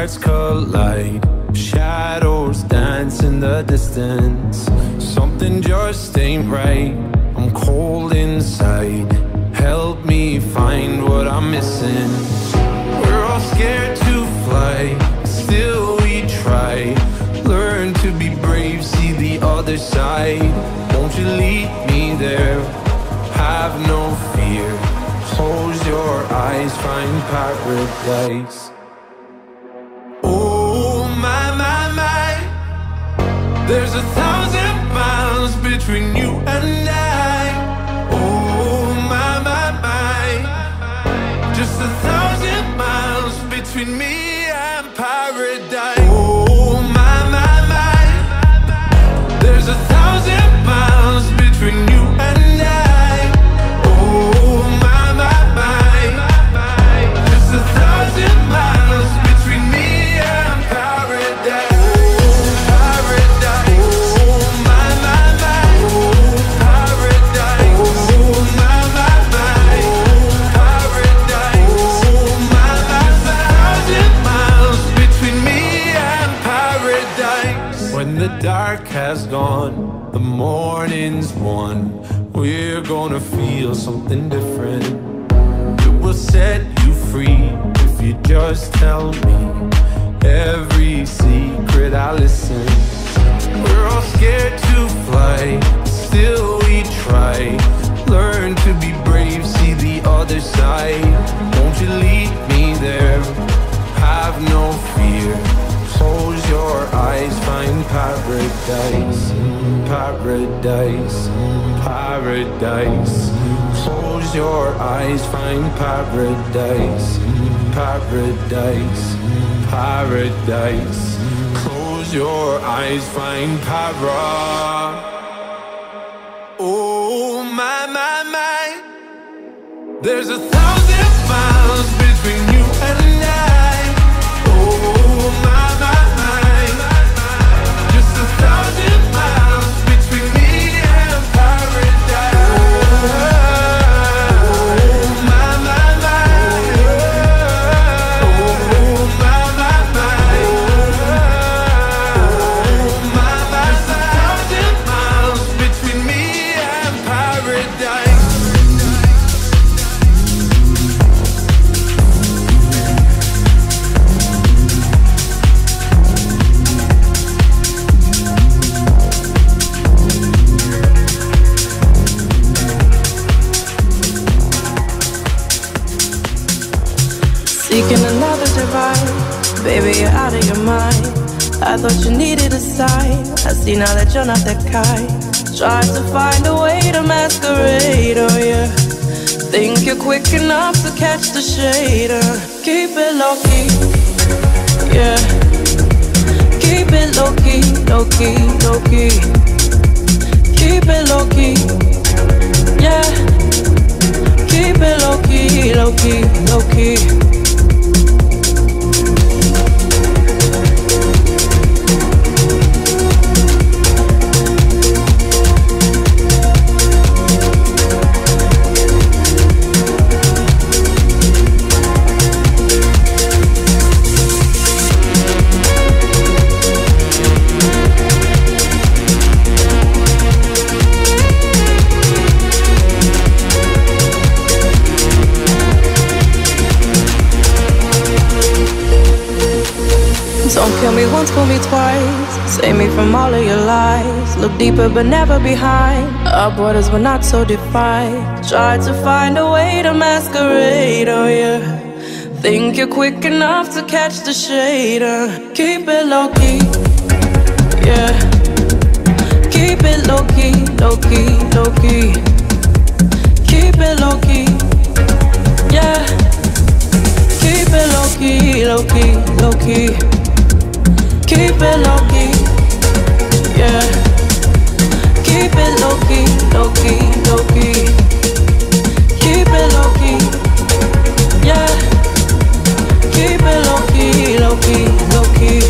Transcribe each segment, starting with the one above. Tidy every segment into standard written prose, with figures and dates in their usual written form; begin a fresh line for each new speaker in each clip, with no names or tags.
hearts collide. Shadows dance in the distance. Something just ain't right. I'm cold inside. Help me find what I'm missing. We're all scared to fly, still we try. Learn to be brave, see the other side. Won't you lead me there? Have no fear. Close your eyes, find paradise. Oh my, my, my. There's 1,000 miles between you and I. Oh my, my, my. Just 1,000 miles between me and paradise. Oh my, my, my. There's 1,000 miles between you and I. Oh my, my, my. Just 1,000 miles between me and paradise. When the dark has gone, the morning's won. We're gonna feel something different. It will set you free if you just tell me every secret. I listen. We're all scared to fly, still we try. Learn to be brave, see the other side. Won't you lead me there? Have no fear. Close your eyes, find paradise, paradise, paradise. Close your eyes, find paradise, paradise, paradise. Close your eyes, find para. Oh my, my, my. There's 1,000 miles between you and I. Oh my, my, my. Just 1,000 miles between me and paradise. Oh my, my, my. Oh my, my, my. Oh my, my, my. 1,000 miles between me and paradise.
Seeking another divine, baby, you're out of your mind. I thought you needed a sign. I see now that you're not that kind. Tried to find a way to masquerade, oh yeah. Think you're quick enough to catch the shade, keep it low key, yeah. Keep it low key, low key, low key. Keep it low key, yeah. Keep it low key, low key, low key. Don't kill me once, fool me twice. Save me from all of your lies. Look deeper but never behind. Our borders were not so defined. Tried to find a way to masquerade, oh yeah. Think you're quick enough to catch the shade, keep it low key, yeah. Keep it low key, low key, low key. Keep it low key, yeah. Keep it low key, low key, low key. Keep it low key, yeah. Keep it low key, low key, low key. Keep it low key, yeah. Keep it low key, low key, low key.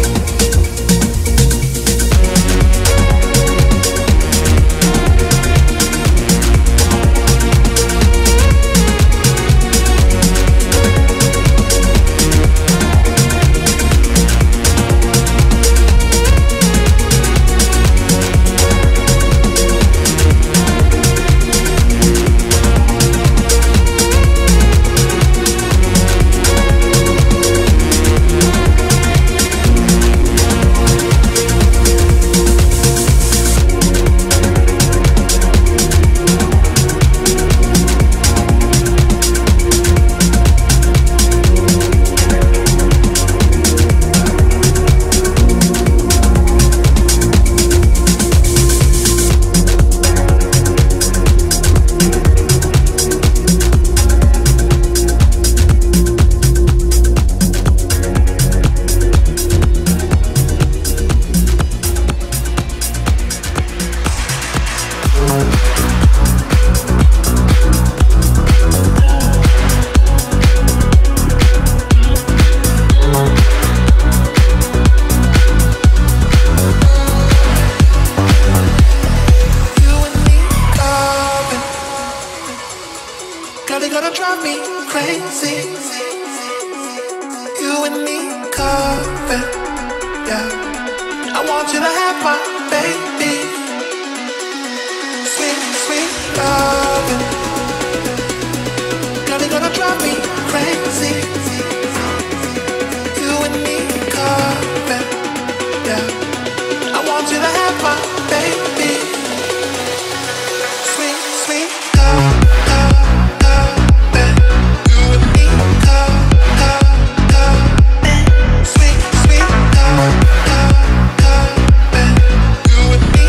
coming, yeah. I want you to have my baby. Sweet, sweet loving. Girl, you're gonna drive me crazy. You and me coming, yeah. I want you to have my baby. Sweet, sweet love, love, love, you and me sweet, sweet love, love, love, you and me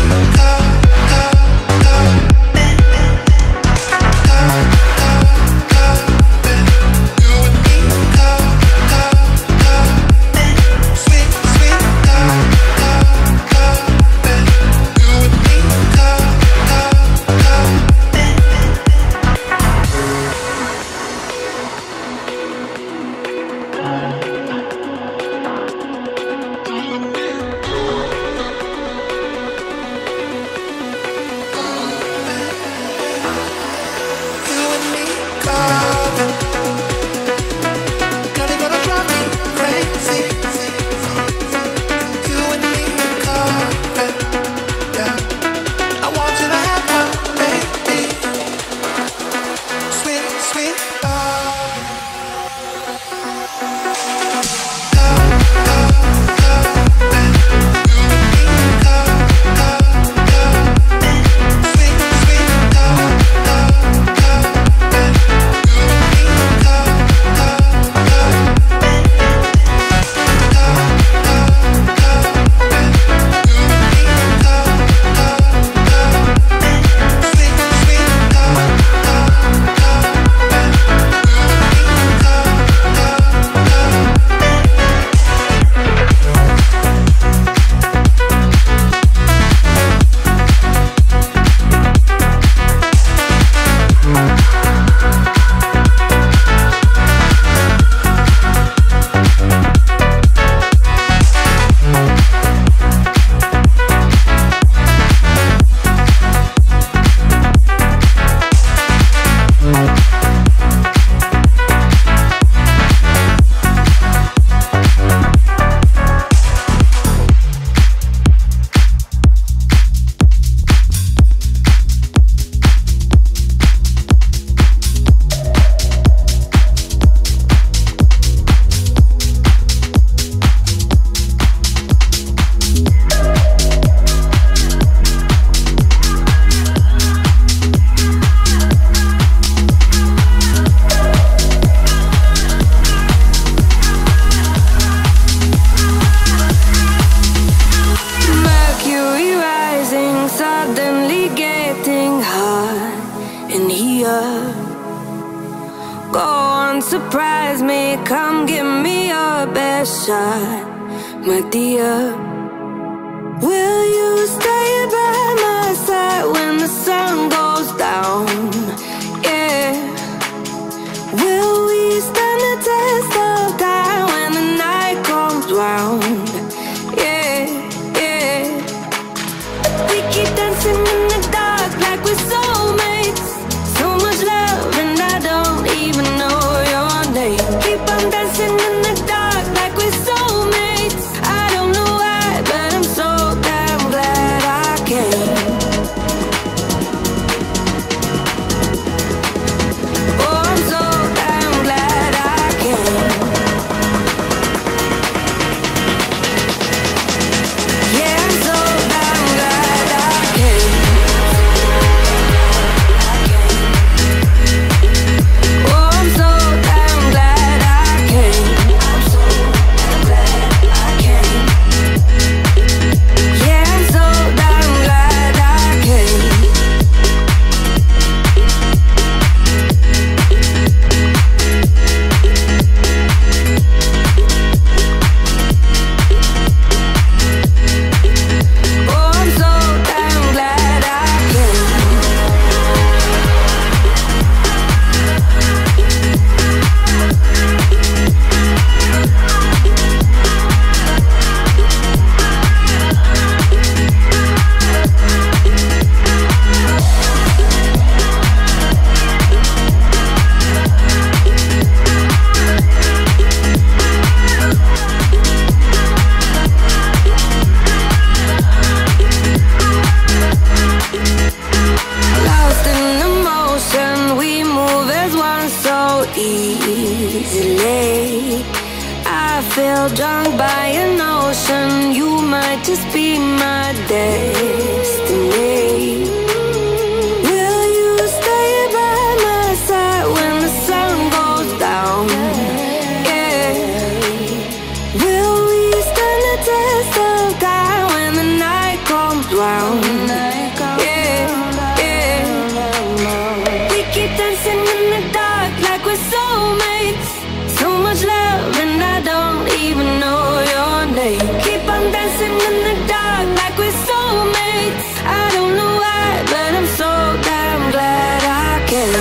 feel drunk by an ocean. You might just be my destiny. Will you stay by my side when the sun goes down? Yeah. Will we stand the test of time when the night comes round? Yeah, yeah. We keep dancing in the dark like we're soulmates. So much love and I don't even know your name. Keep on dancing in the dark like we're soulmates. I don't know why, but I'm so damn glad I can.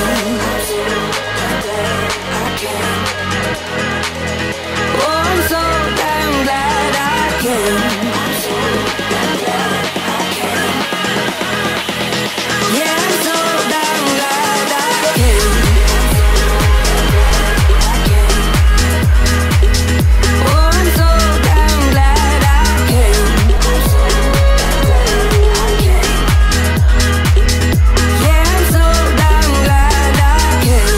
Oh, I'm so damn glad I can. Yeah, I'm so damn glad I can. Oh, I'm so damn glad I can. Yeah, I'm so damn glad I can.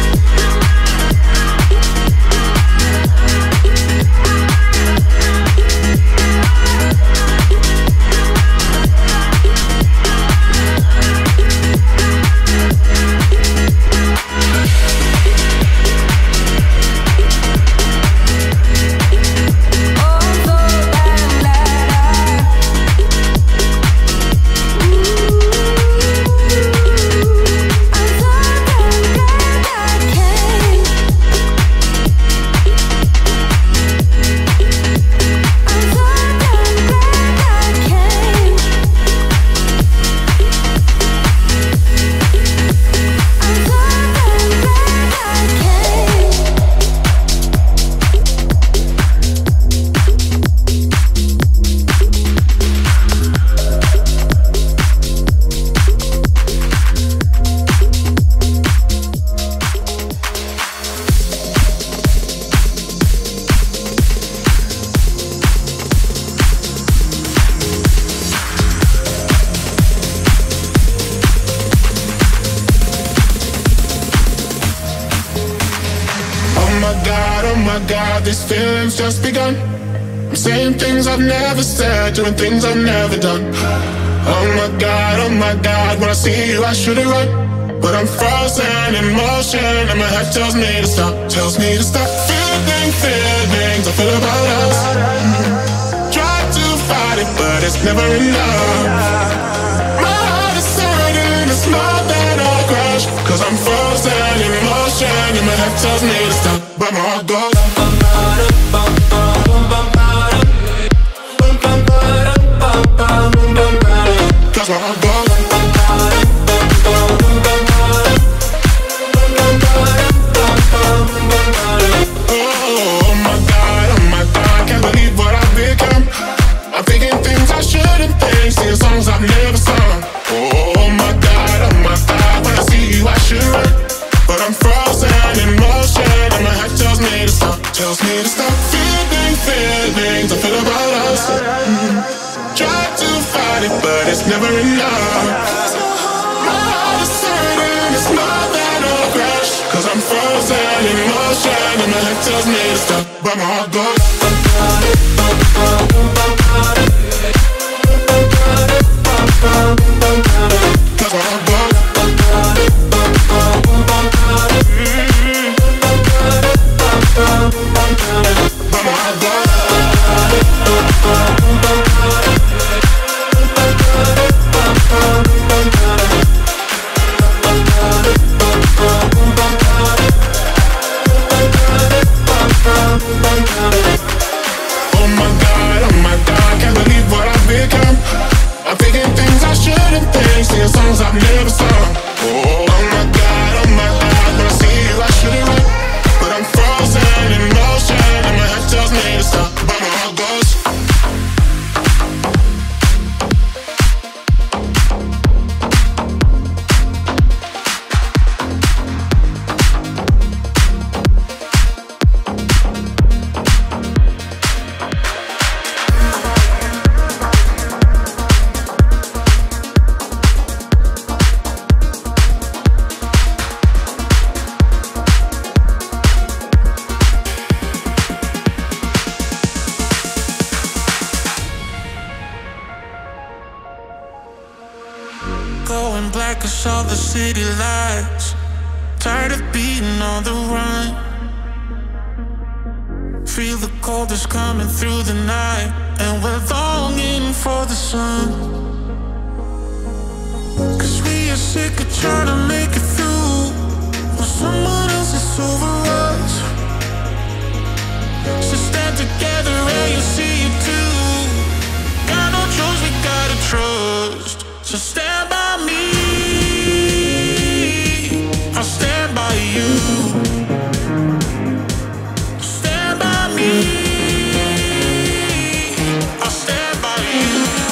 These feelings just begun. I'm saying things I've never said, doing things I've never done. Oh my God, when I see you I should have run. But I'm frozen in motion and my head tells me to stop. Tells me to stop feeling feelings I feel about us. Try to fight it but it's never enough. My heart is hurting, it's more than a crash. Cause I'm frozen in motion and my head tells me to stop. But my heart goes cause my heart goes. Oh my God, can't believe what I've become. I'm thinking things I shouldn't think, singing songs I've never sung. Oh my God, when I see you I should run. But I'm frozen in motion and my head tells me to stop. Tells me to stop feeling feelings I feel about us. Try to fight it but it's never enough. My heart is hurting, it's more than a crash. Cause I'm frozen in motion and my head tells me to stop. But my heart goes cause my heart goes. But my heart goes. Oh my God, can't believe what I've become. I'm thinking things I shouldn't think, singing songs I've never sung. Oh my God, when I see you I should've run. But I'm frozen in motion and my head tells me to stop. But my heart goes. like I saw the city lights. Tired of being on the run. Feel the cold is coming through the night, and we're longing for the sun. Cause we are sick of trying to make it through when someone else is over us. So stand together and you'll see it too. Got no choice, we gotta trust. So stand by me, I'll stand by you. Stand by me, I'll stand by you.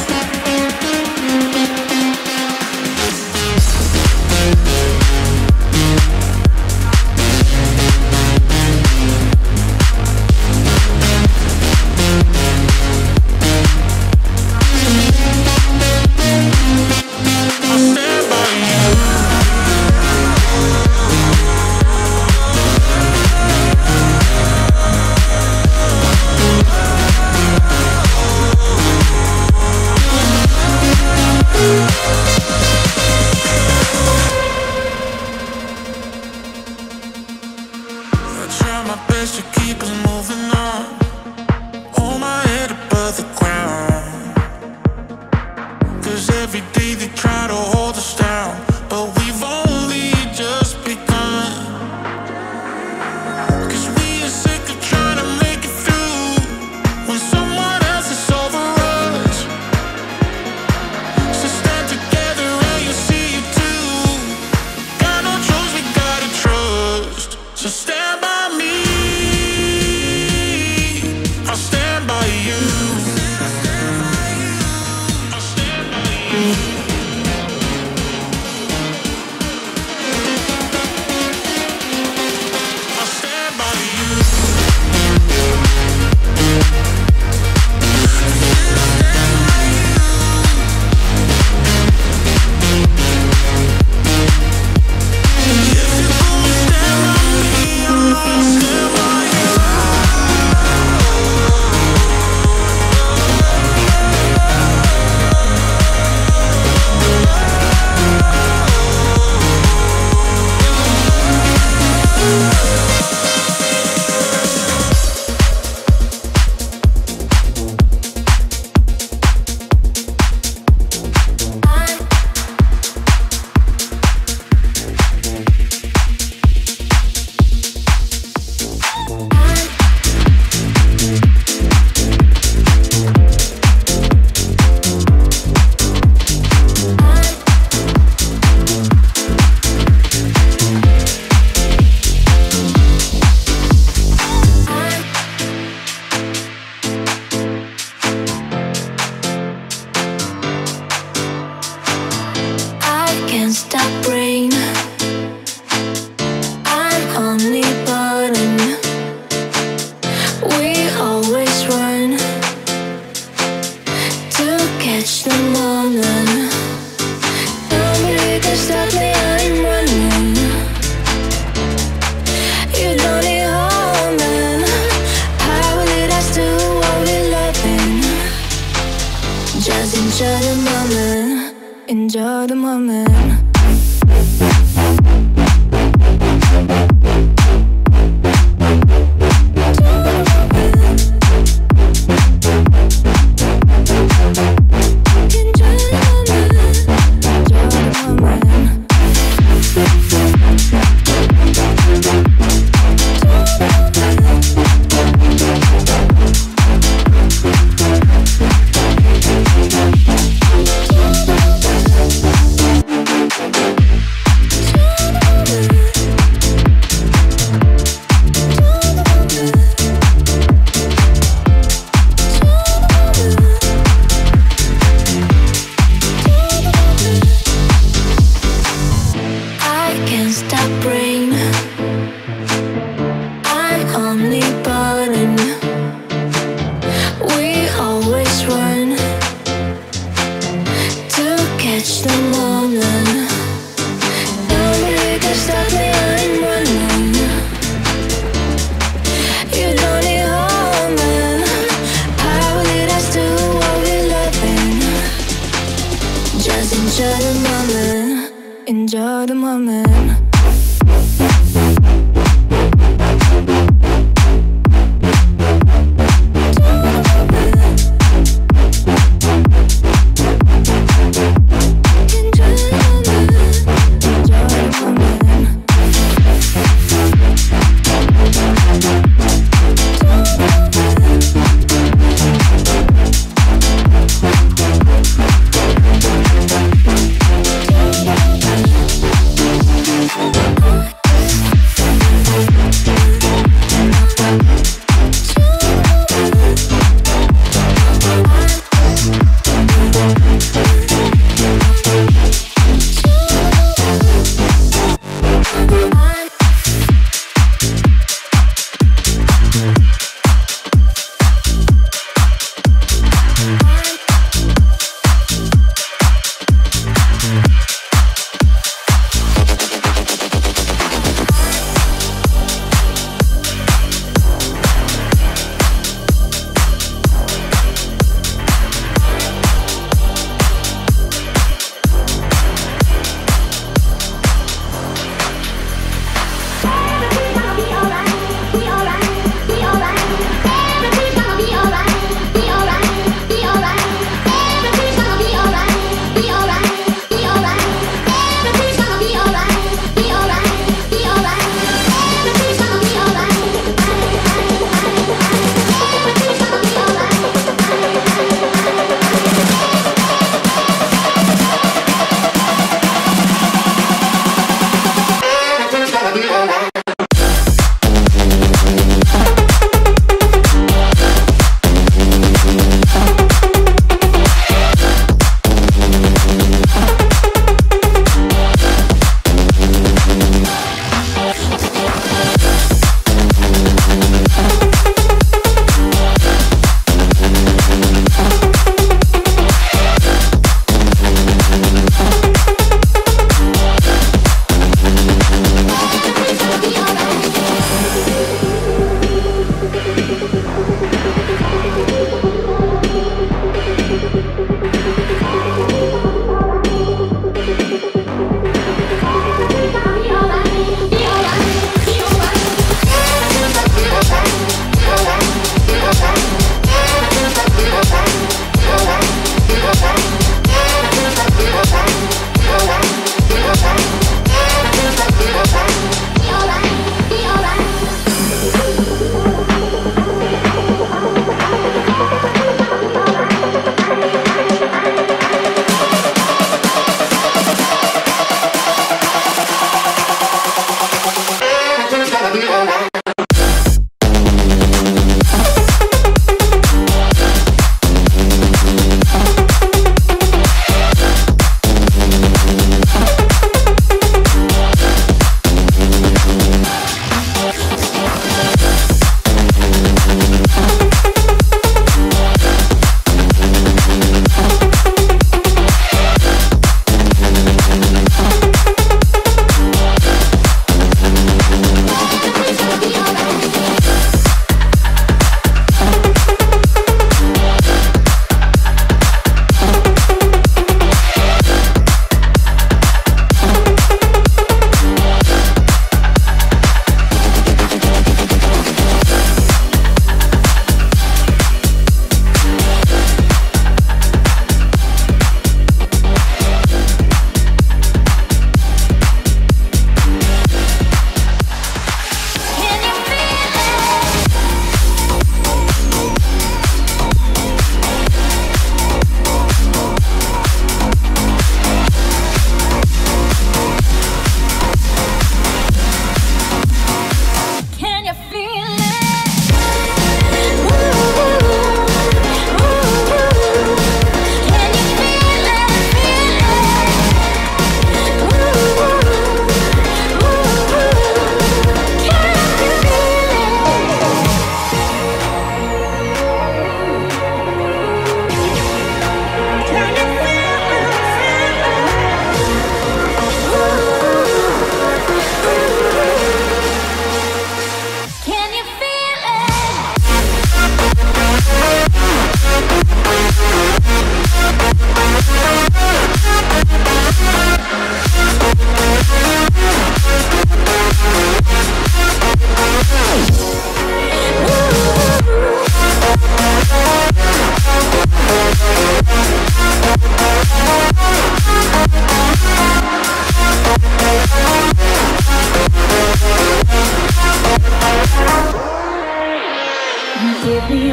Enjoy the moment. Enjoy the moment.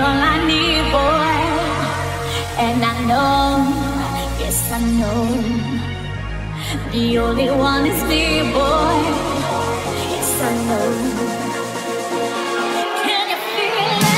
all I need, boy. And I know, yes I know, the only one is me, boy. Yes I know. Can you feel it?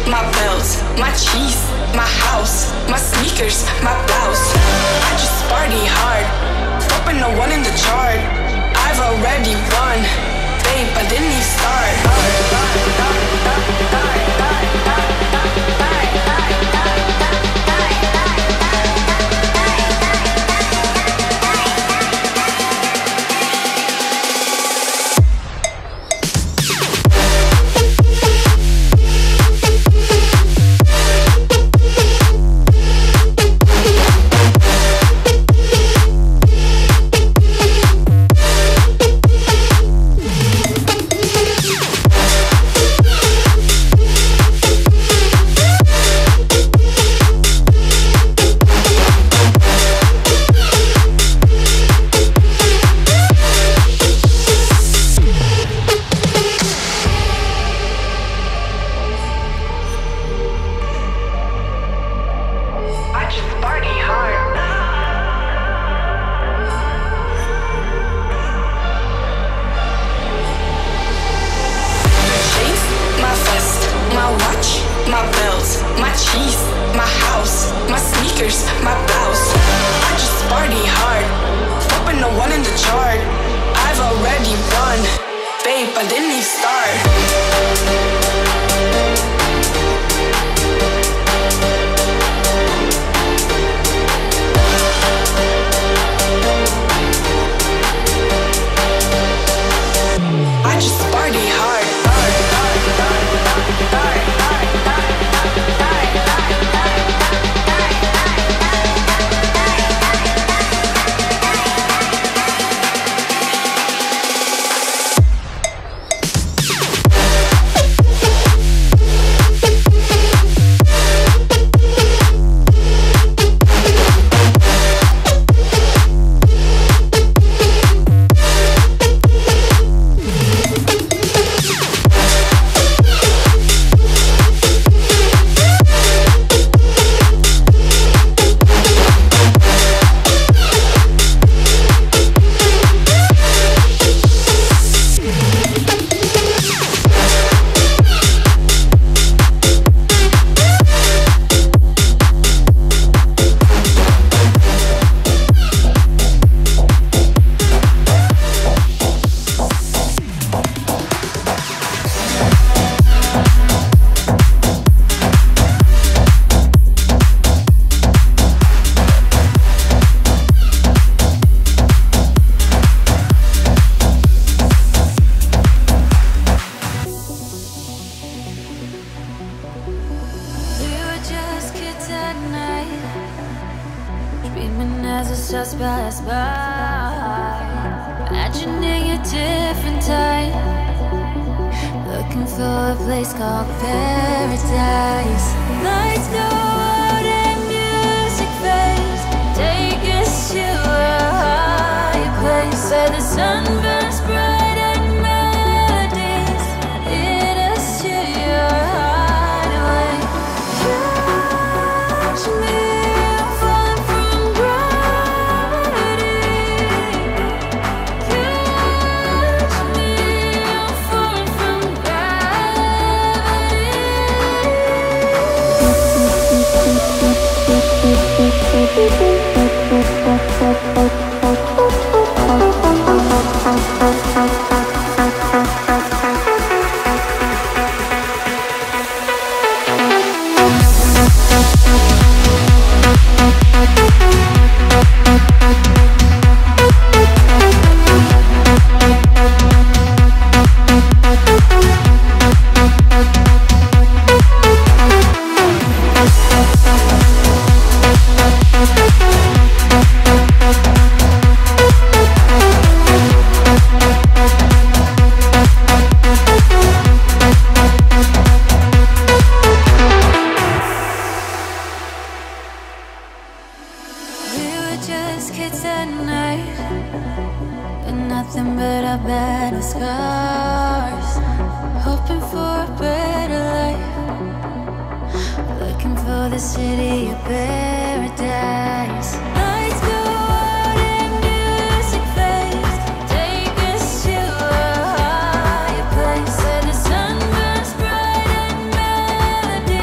my bells, my cheese, my house, my sneakers, my blouse. I just party hard, hoping no one in the chart. I've already won, babe, I didn't even start.
Where the sun burns bright and melodies.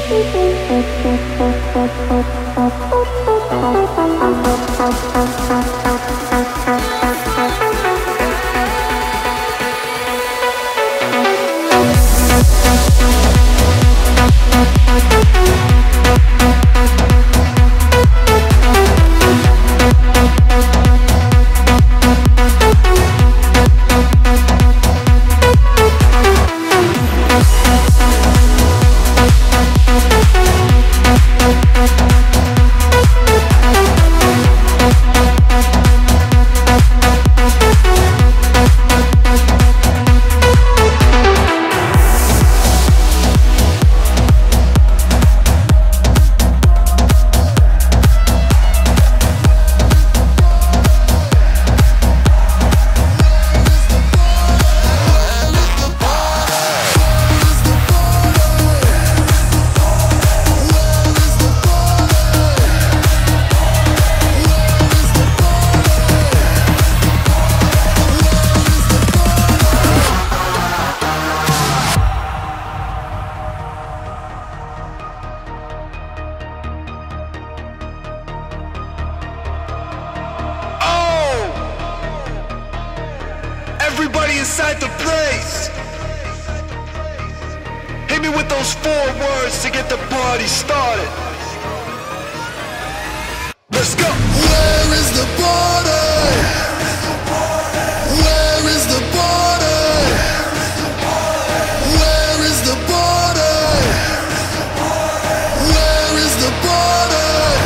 Everybody inside the place, hit me with those 4 words to get the party started. Let's go. Where is the border? Where is the border? Where is the border? Where is the border?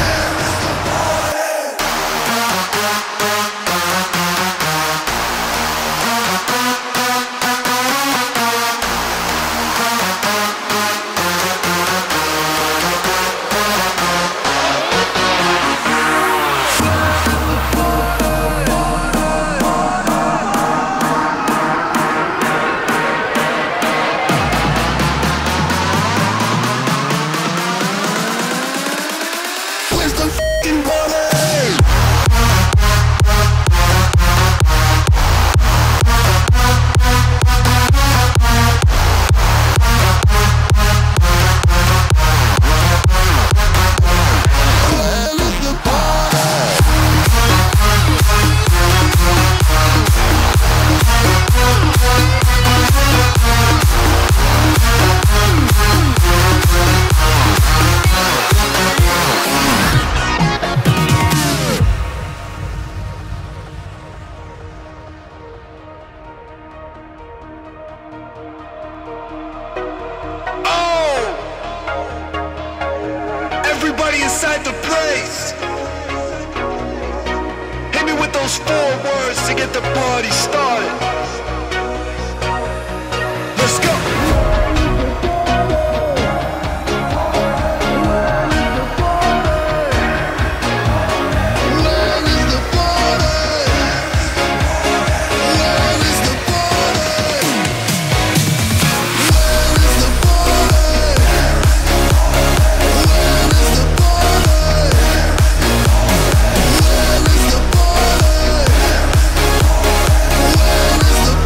Everybody inside the place, hit me with those 4 words to get the party started. Let's go. Where is the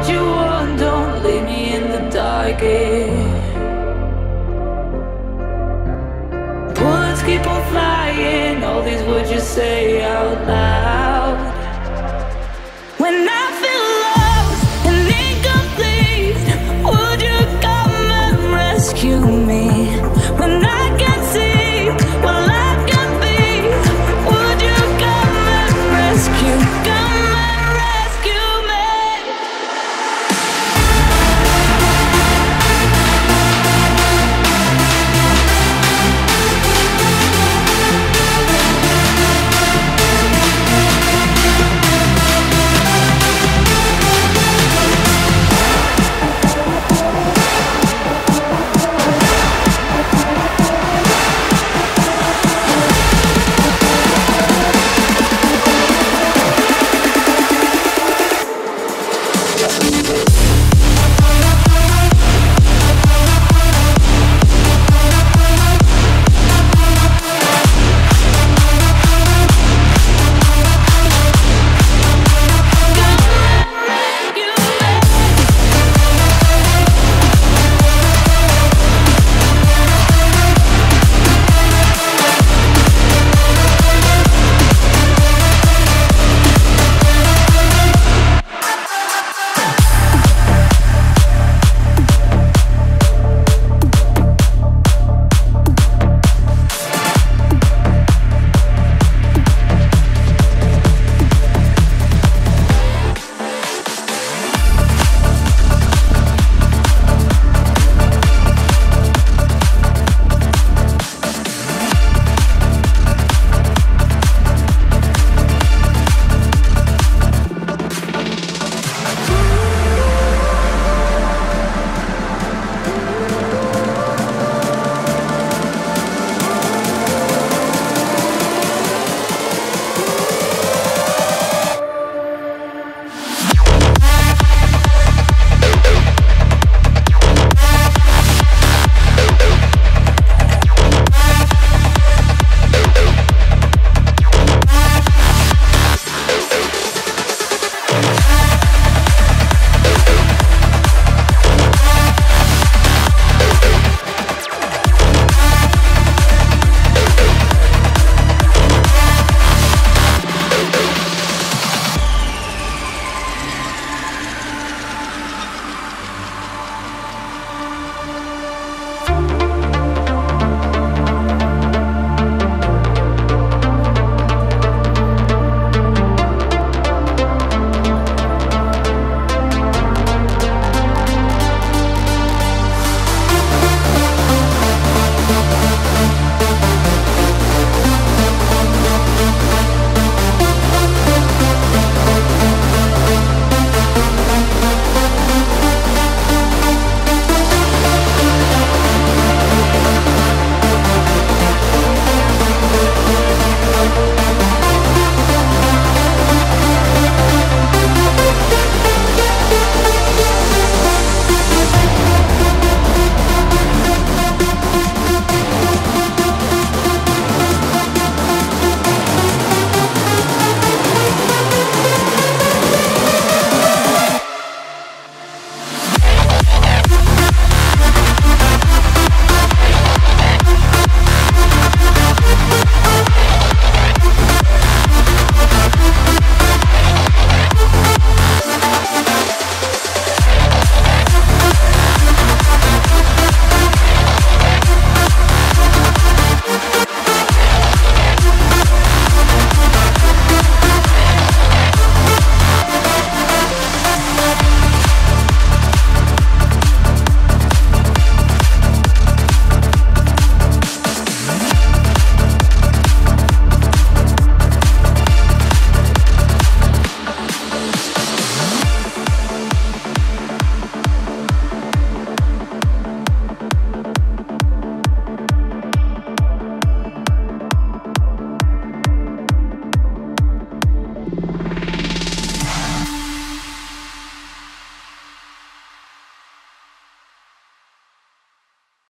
what you want, don't leave me in the dark, yeah. Bullets keep on flying, all these words you say out loud. When I feel lost and incomplete, would you come and rescue me? When I can't see what life can be, would you come and rescue me?